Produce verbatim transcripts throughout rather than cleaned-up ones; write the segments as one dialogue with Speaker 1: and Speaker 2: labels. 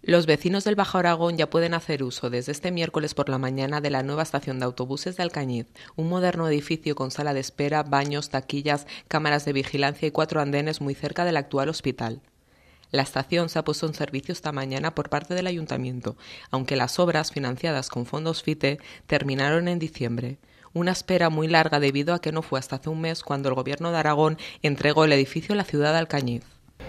Speaker 1: Los vecinos del Bajo Aragón ya pueden hacer uso desde este miércoles por la mañana de la nueva estación de autobuses de Alcañiz, un moderno edificio con sala de espera, baños, taquillas, cámaras de vigilancia y cuatro andenes muy cerca del actual hospital. La estación se ha puesto en servicio esta mañana por parte del Ayuntamiento, aunque las obras, financiadas con fondos FITE, terminaron en diciembre. Una espera muy larga debido a que no fue hasta hace un mes cuando el Gobierno de Aragón entregó el edificio a la ciudad de Alcañiz.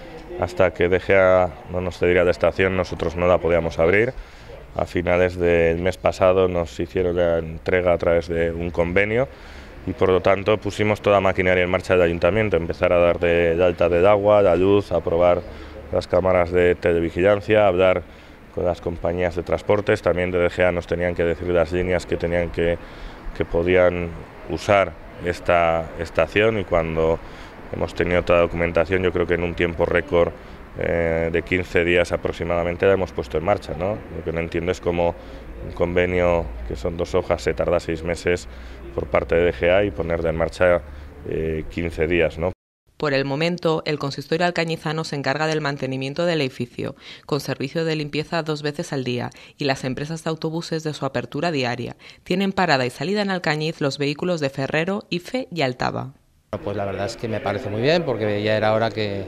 Speaker 2: Hasta que D G A no nos cediera de estación, nosotros no la podíamos abrir. A finales del mes pasado nos hicieron la entrega a través de un convenio y por lo tanto pusimos toda maquinaria en marcha del ayuntamiento, empezar a dar de, de alta del agua, la luz, a probar las cámaras de televigilancia, hablar con las compañías de transportes. También de D G A nos tenían que decir las líneas que tenían que, que podían usar esta estación, y cuando hemos tenido toda la documentación, yo creo que en un tiempo récord eh, de quince días aproximadamente la hemos puesto en marcha, ¿no? Lo que no entiendo es cómo un convenio que son dos hojas se tarda seis meses por parte de D G A y ponerla en marcha eh, quince días, ¿no?
Speaker 1: Por el momento, el consistorio alcañizano se encarga del mantenimiento del edificio, con servicio de limpieza dos veces al día, y las empresas de autobuses de su apertura diaria. Tienen parada y salida en Alcañiz los vehículos de Ferrero, IFE y Altava.
Speaker 3: Pues la verdad es que me parece muy bien, porque ya era hora que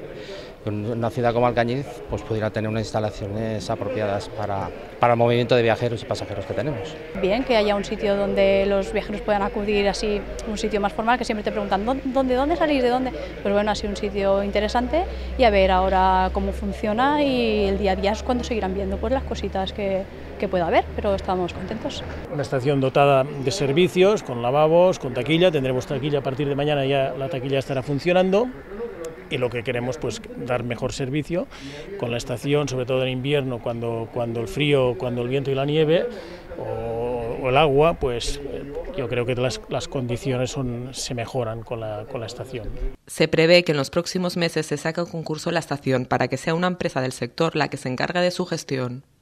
Speaker 3: una ciudad como Alcañiz pues pudiera tener unas instalaciones apropiadas para, para el movimiento de viajeros y pasajeros que tenemos.
Speaker 4: Bien, que haya un sitio donde los viajeros puedan acudir, así, un sitio más formal, que siempre te preguntan ¿dónde, dónde salís, de dónde? Pues bueno, ha sido un sitio interesante, y a ver ahora cómo funciona, y el día a día es cuando seguirán viendo pues las cositas que, que pueda haber, pero estamos contentos.
Speaker 5: Una estación dotada de servicios, con lavabos, con taquilla. Tendremos taquilla a partir de mañana, ya la taquilla estará funcionando. Y lo que queremos, pues, dar mejor servicio con la estación, sobre todo en invierno, cuando, cuando el frío, cuando el viento y la nieve o, o el agua, pues yo creo que las, las condiciones son, se mejoran con la, con la estación.
Speaker 1: Se prevé que en los próximos meses se saque a concurso la estación para que sea una empresa del sector la que se encargue de su gestión.